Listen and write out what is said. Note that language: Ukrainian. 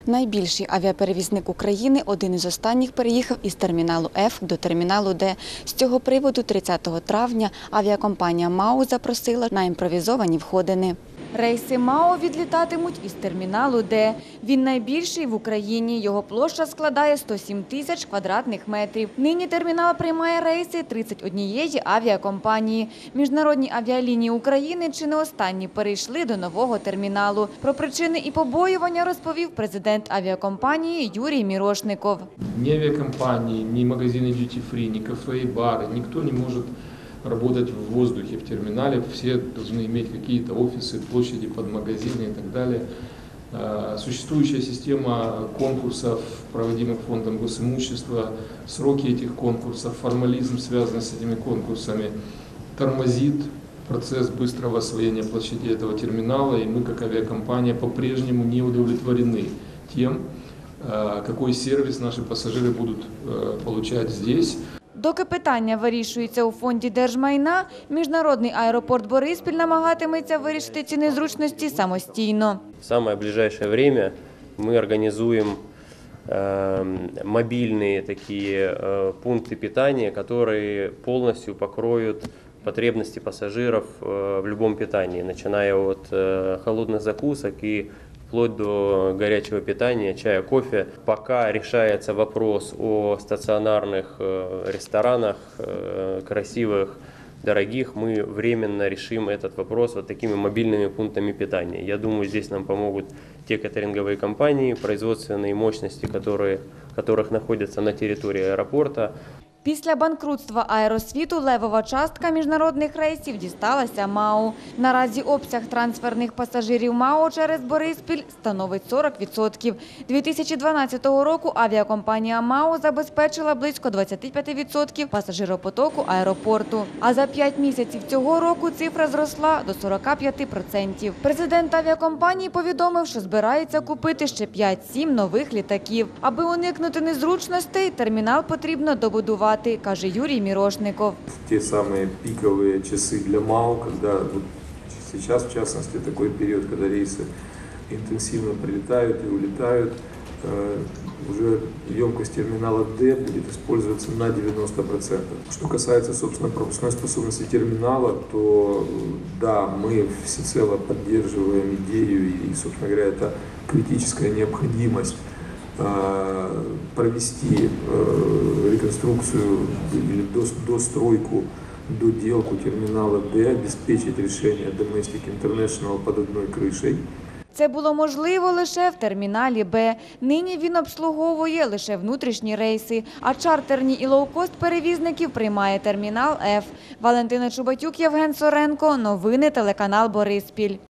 Найбільший авіаперевізник України один із останніх переїхав із терміналу F до терміналу D. З цього приводу 30 травня авіакомпанія МАУ запросила на імпровізовані входини. Рейси МАУ відлітатимуть із терміналу Д. Він найбільший в Україні. Його площа складає 107 тисяч квадратних метрів. Нині термінал приймає рейси 31 авіакомпанії. Міжнародні авіалінії України чи не останні перейшли до нового терміналу. Про причини і побоювання розповів президент авіакомпанії Юрій Мірошников. Ні авиакомпании, ни магазины duty-free, ни кафе и бары, никто не может работать в воздухе, в терминале. Все должны иметь какие-то офисы, площади под магазины и так далее. Существующая система конкурсов, проводимых фондом госимущества, сроки этих конкурсов, формализм, связанный с этими конкурсами, тормозит процесс быстрого освоения площади этого терминала, и мы, как авиакомпания, по-прежнему не удовлетворены тем, какой сервис наши пассажиры будут получать здесь. Доки питання вирішується у фонді держмайна, міжнародний аеропорт Бориспіль намагатиметься вирішити ці незручності самостійно. В самое ближайшее время мы организуем мобильные такие пункты питания, которые полностью покроют потребности пассажиров в любом питании, начиная от холодных закусок и вплоть до горячего питания, чая, кофе. Пока решается вопрос о стационарных ресторанах, красивых, дорогих, мы временно решим этот вопрос вот такими мобильными пунктами питания. Я думаю, здесь нам помогут те катеринговые компании, производственные мощности, которых находятся на территории аэропорта. Після банкрутства Аеросвіту левова частка міжнародних рейсів дісталася МАУ. Наразі обсяг трансферних пасажирів МАУ через Бориспіль становить 40%. 2012 року авіакомпанія МАУ забезпечила близько 25% пасажиропотоку аеропорту. А за 5 місяців цього року цифра зросла до 45%. Президент авіакомпанії повідомив, що збирається купити ще 5-7 нових літаків. Аби уникнути незручностей, термінал потрібно добудувати, каже Юрий Мирошников. Те самые пиковые часы для МАУ, когда вот сейчас, в частности, такой период, когда рейсы интенсивно прилетают и улетают, уже емкость терминала D будет использоваться на 90%. Что касается, собственно, пропускной способности терминала, то да, мы всецело поддерживаем идею и, собственно говоря, это критическая необходимость провести реконструкцию или достройку, доделку терминала D, обеспечить решение Domestic International под одной крышей. Це було можливо лише в терміналі Б. Нині він обслуговує лише внутрішні рейси, а чартерні і лоукост перевізників приймає термінал Ф. Валентина Чубатюк, Євген Соренко. Новини телеканал Бориспіль.